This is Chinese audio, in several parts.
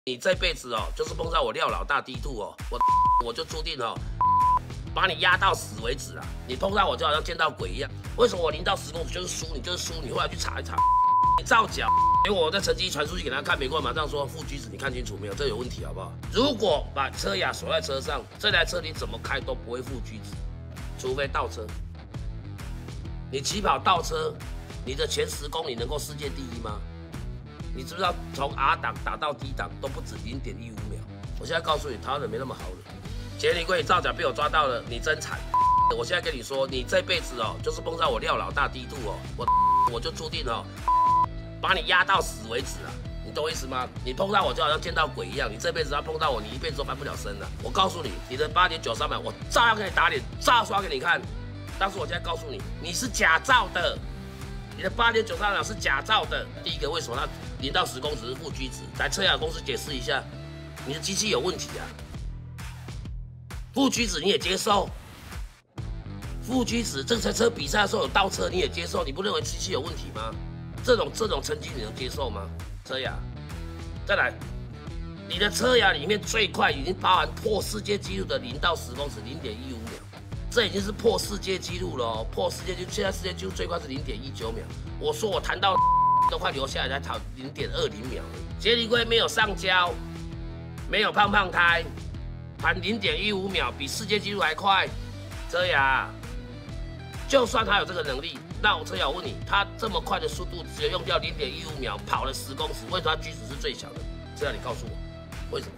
你这辈子哦，就是碰到我廖老大低度哦，我就注定哦，把你压到死为止啊！你碰到我就好像见到鬼一样。为什么我0到10公尺就是输？你就是输，你后来去查一查，你造假。结果我在成绩传出去给他看，美国人马上说副机子，你看清楚没有？这有问题好不好？如果把车牙锁在车上，这台车你怎么开都不会副机子，除非倒车。你起跑倒车，你的前10公里能够世界第一吗？你知不知道从 R 档打到 D 档都不止0.15秒？我现在告诉你，台湾人没那么好了。杰尼龟造假被我抓到了，你真惨！我现在跟你说，你这辈子哦，就是碰到我廖老大低度哦，我就注定哦，把你压到死为止啊！你懂我意思吗？你碰到我就好像见到鬼一样，你这辈子要碰到我，你一辈子都翻不了身了。我告诉你，你的8.93秒，我照样给你打脸，照刷给你看。但是我现在告诉你，你是假造的。你的8.93秒是假造的。第一个，为什么它0到10公尺是负居值？来车牙公司解释一下，你的机器有问题啊！负居值你也接受？负居值，这台车比赛的时候有倒车你也接受？你不认为机器有问题吗？这种成绩你能接受吗？车牙，再来，你的车牙里面最快已经包含破世界纪录的0到10公尺0.15秒。这已经是破世界纪录了哦！破世界纪录，现在世界纪录最快是0.19秒。我说我谈到都快留下来，才讨0.20秒。杰尼龟没有上胶，没有胖胖胎，谈0.15秒，比世界纪录还快。车牙，就算他有这个能力，那我车牙我问你，他这么快的速度，只有用掉0.15秒，跑了10公尺，为什么他居值是最小的？车牙，你告诉我，为什么？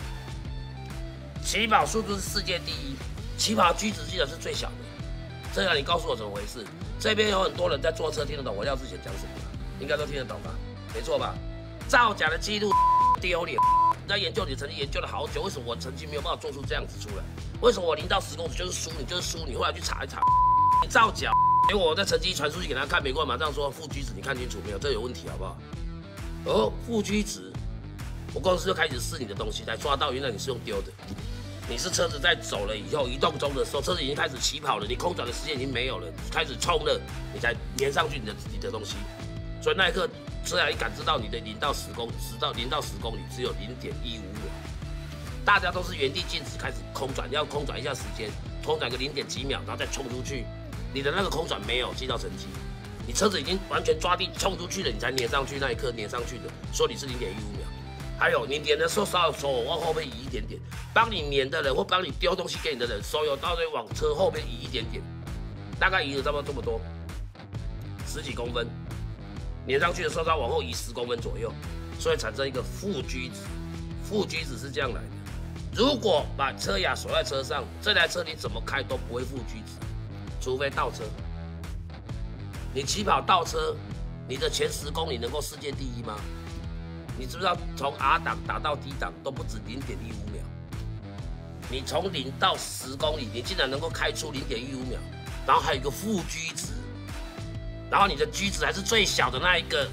起跑速度是世界第一。起跑居值记得是最小的，这样你告诉我怎么回事？这边有很多人在坐车听得懂我廖志贤讲什么吗？应该都听得懂吧？没错吧？造假的记录丢脸！你在研究你的成绩研究了好久，为什么我成绩没有办法做出这样子出来？为什么我0到10公尺就是输？你就是输，你后来去查一查，你造假！结果我在成绩传出去给他看，美国人马上说负居值，你看清楚没有？这有问题好不好？哦，负居值，我公司就开始试你的东西，才抓到原来你是用丢的。你是车子在走了以后，移动中的时候，车子已经开始起跑了，你空转的时间已经没有了，开始冲了，你才粘上去你的东西。所以那一刻，车牙一感知到你的0到10公里只有0.15秒，大家都是原地静止开始空转，要空转一下时间，空转个0点几秒，然后再冲出去。你的那个空转没有记到成绩，你车子已经完全抓地冲出去了，你才粘上去那一刻粘上去的，说你是0.15秒。还有你粘的时候，稍微手往后面移一点点，帮你粘的人或帮你丢东西给你的人，手有到位往车后面移一点点，大概移了差不多这么多，10几公分，粘上去的时候它往后移10公分左右，所以产生一个负居值。负居值是这样来的。如果把车牙锁在车上，这台车你怎么开都不会负居值，除非倒车。你起跑倒车，你的前10公里能够世界第一吗？你知不知道从 R 档打到 D 档都不止0.15秒？你从0到10公里，你竟然能够开出0.15秒，然后还有一个负居值，然后你的居值还是最小的那一个。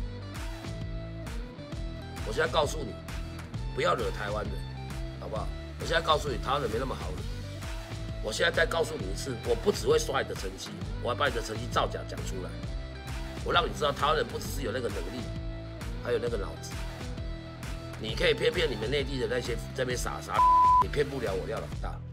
我现在告诉你，不要惹台湾人，好不好？我现在告诉你，台湾人没那么好惹。我现在再告诉你一次，我不只会刷你的成绩，我还把你的成绩造假讲出来。我让你知道，台湾人不只是有那个能力。还有那个脑子，你可以骗你们内地的那些这边傻，你骗不了我廖老大。